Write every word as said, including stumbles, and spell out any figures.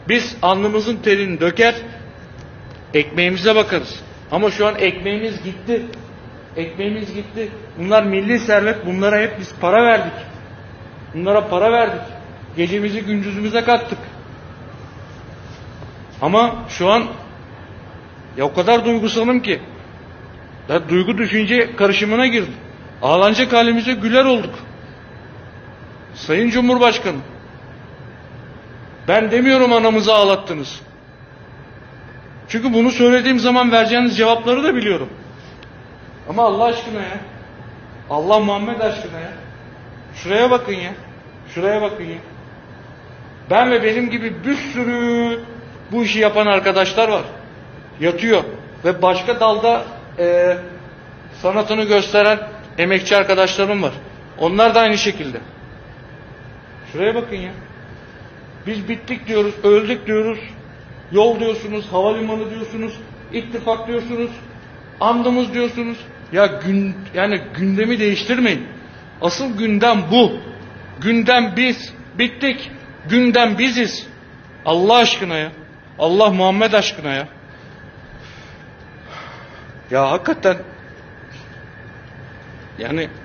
Biz alnımızın terini döker, ekmeğimize bakarız. Ama şu an ekmeğimiz gitti. Ekmeğimiz gitti. Bunlar milli servet. Bunlara hep biz para verdik. Bunlara para verdik. Gecemizi gündüzümüze kattık. Ama şu an ya o kadar duygusalım ki ya duygu düşünce karışımına girdim. Ağlanacak halimize güler olduk. Sayın Cumhurbaşkanı, ben demiyorum anamızı ağlattınız. Çünkü bunu söylediğim zaman vereceğiniz cevapları da biliyorum. Ama Allah aşkına ya. Allah Muhammed aşkına ya. Şuraya bakın ya. Şuraya bakın ya. Ben ve benim gibi bir sürü bu işi yapan arkadaşlar var. Yatıyor. Ve başka dalda e, sanatını gösteren emekçi arkadaşlarım var. Onlar da aynı şekilde. Şuraya bakın ya. Biz bittik diyoruz, öldük diyoruz. Yol diyorsunuz, havalimanı diyorsunuz, ittifak diyorsunuz, andımız diyorsunuz. Ya gün, yani gündemi değiştirmeyin. Asıl gündem bu. Gündem biz. Bittik. Gündem biziz. Allah aşkına ya. Allah Muhammed aşkına ya. Ya hakikaten yani